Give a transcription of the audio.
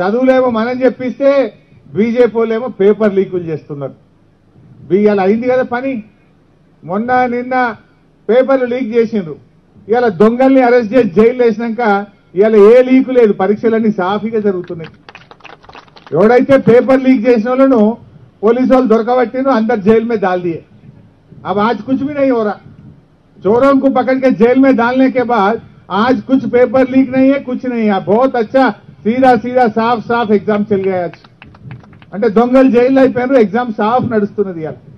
చదువులేమో మనం చెప్పిస్తే బీజేపీ వాళ్ళేమో పేపర్ లీకులు చేస్తున్నారు. ఇవాళ అయింది కదా పని. మొన్న నిన్న పేపర్లు లీక్ చేసిండ్రు. ఇవాళ దొంగల్ని అరెస్ట్ చేసి జైలు వేసినాక ఇవాళ ఏ లీకు లేదు, పరీక్షలన్నీ సాఫీగా జరుగుతున్నాయి. ఎవడైతే పేపర్ लीक చేసిన వాళ్ళను పోలీసు వాళ్ళు దొరకబట్టినో अंदर जेल में डाल दिए। अब आज कुछ भी नहीं हो रहा। चोरों को पकड़ के जेल में डालने के बाद आज कुछ पेपर लीक नहीं है, कुछ नहीं है। बहुत अच्छा सीधा सीधा साफ साफ एग्जाम चल गया आज। అంటే దొంగలు జైల్లో అయిపోయారు, ఎగ్జామ్ సాఫ్ నడుస్తున్నది.